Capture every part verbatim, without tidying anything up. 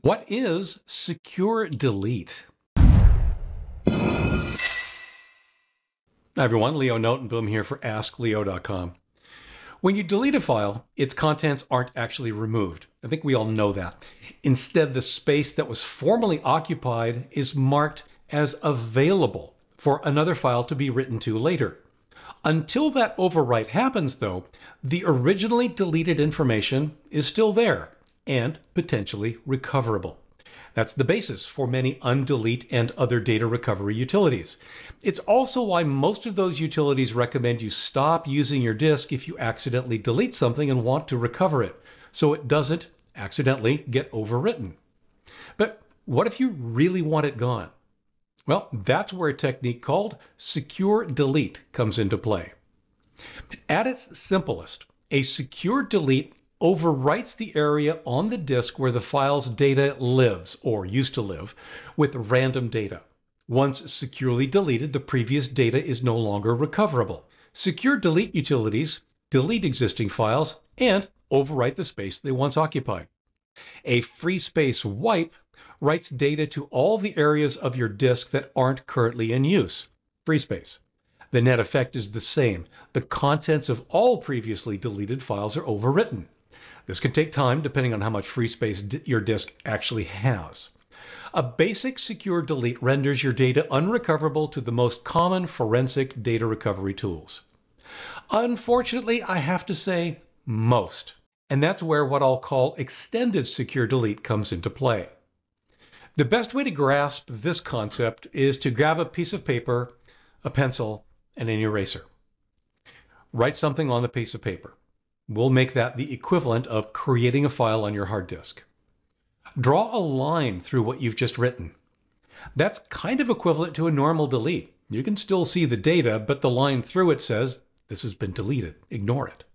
What is secure delete? Hi everyone, Leo Notenboom here for ask leo dot com. When you delete a file, its contents aren't actually removed. I think we all know that. Instead, the space that was formerly occupied is marked as available for another file to be written to later. Until that overwrite happens, though, the originally deleted information is still there and potentially recoverable. That's the basis for many undelete and other data recovery utilities. It's also why most of those utilities recommend you stop using your disk if you accidentally delete something and want to recover it, so it doesn't accidentally get overwritten. But what if you really want it gone? Well, that's where a technique called secure delete comes into play. At its simplest, a secure delete overwrites the area on the disk where the file's data lives, or used to live, with random data. Once securely deleted, the previous data is no longer recoverable. Secure delete utilities delete existing files and overwrite the space they once occupied. A free space wipe writes data to all the areas of your disk that aren't currently in use. Free space. The net effect is the same. The contents of all previously deleted files are overwritten. This can take time depending on how much free space your disk actually has. A basic secure delete renders your data unrecoverable to the most common forensic data recovery tools. Unfortunately, I have to say most, and that's where what I'll call extended secure delete comes into play. The best way to grasp this concept is to grab a piece of paper, a pencil, and an eraser. Write something on the piece of paper. We'll make that the equivalent of creating a file on your hard disk. Draw a line through what you've just written. That's kind of equivalent to a normal delete. You can still see the data, but the line through it says, this has been deleted. Ignore it.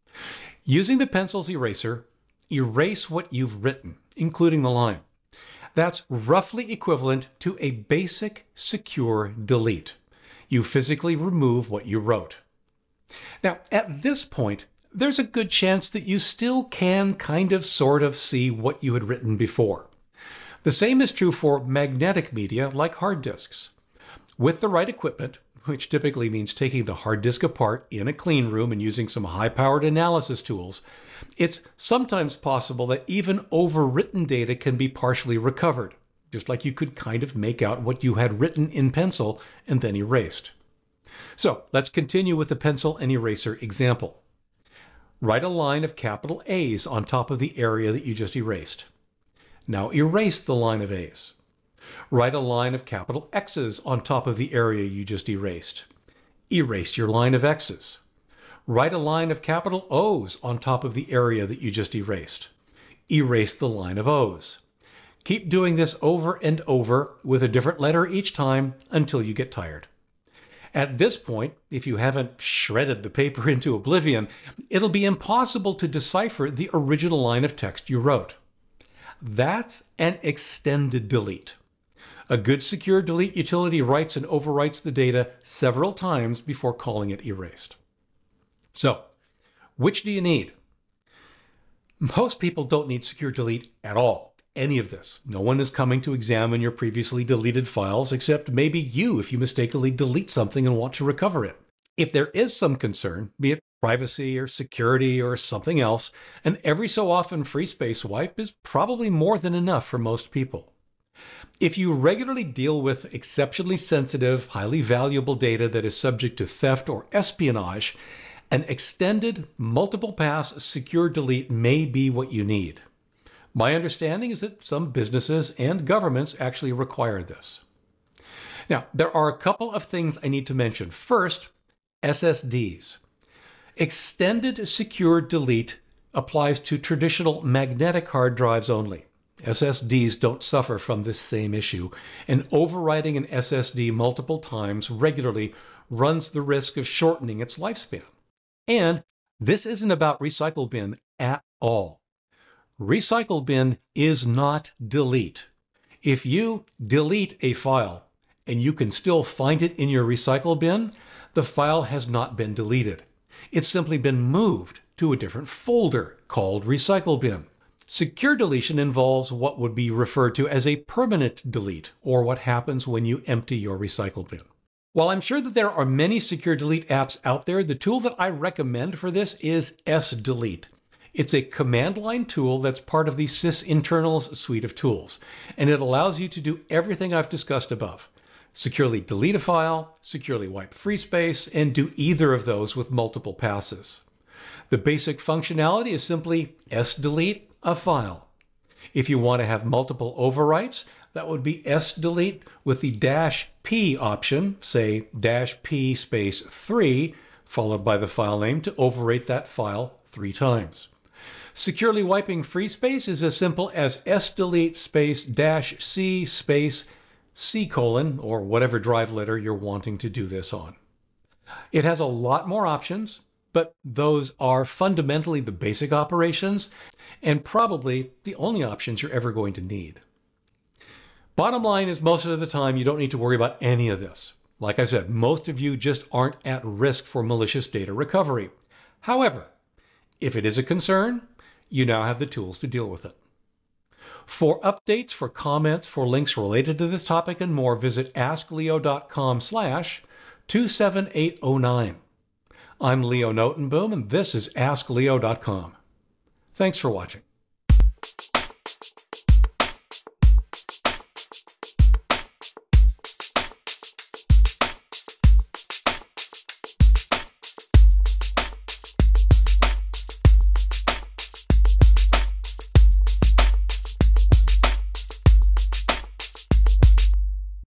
Using the pencil's eraser, erase what you've written, including the line. That's roughly equivalent to a basic secure delete. You physically remove what you wrote. Now, at this point, there's a good chance that you still can kind of sort of see what you had written before. The same is true for magnetic media like hard disks. With the right equipment, which typically means taking the hard disk apart in a clean room and using some high-powered analysis tools, it's sometimes possible that even overwritten data can be partially recovered, just like you could kind of make out what you had written in pencil and then erased. So let's continue with the pencil and eraser example. Write a line of capital A's on top of the area that you just erased. Now erase the line of A's. Write a line of capital X's on top of the area you just erased. Erase your line of X's. Write a line of capital O's on top of the area that you just erased. Erase the line of O's. Keep doing this over and over with a different letter each time until you get tired. At this point, if you haven't shredded the paper into oblivion, it'll be impossible to decipher the original line of text you wrote. That's an extended delete. A good secure delete utility writes and overwrites the data several times before calling it erased. So, which do you need? Most people don't need secure delete at all. Any of this. No one is coming to examine your previously deleted files except maybe you if you mistakenly delete something and want to recover it. If there is some concern, be it privacy or security or something else, an every so often free space wipe is probably more than enough for most people. If you regularly deal with exceptionally sensitive, highly valuable data that is subject to theft or espionage, an extended, multiple pass secure delete may be what you need. My understanding is that some businesses and governments actually require this. Now, there are a couple of things I need to mention. First, S S Ds. Extended secure delete applies to traditional magnetic hard drives only. S S Ds don't suffer from this same issue, and overwriting an S S D multiple times regularly runs the risk of shortening its lifespan. And this isn't about recycle bin at all. Recycle bin is not delete. If you delete a file and you can still find it in your recycle bin, the file has not been deleted. It's simply been moved to a different folder called recycle bin. Secure deletion involves what would be referred to as a permanent delete, or what happens when you empty your recycle bin. While I'm sure that there are many secure delete apps out there, the tool that I recommend for this is SDelete. It's a command line tool that's part of the sysinternals suite of tools, and it allows you to do everything I've discussed above. Securely delete a file, securely wipe free space, and do either of those with multiple passes. The basic functionality is simply SDelete a file. If you want to have multiple overwrites, that would be SDelete with the dash P option, say dash P space three, followed by the file name to overwrite that file three times. Securely wiping free space is as simple as SDelete space dash C space C colon, or whatever drive letter you're wanting to do this on. It has a lot more options, but those are fundamentally the basic operations and probably the only options you're ever going to need. Bottom line is, most of the time you don't need to worry about any of this. Like I said, most of you just aren't at risk for malicious data recovery. However, if it is a concern, you now have the tools to deal with it. For updates, for comments, for links related to this topic and more, visit askleo.com slash 27809. I'm Leo Notenboom, and this is ask leo dot com. Thanks for watching.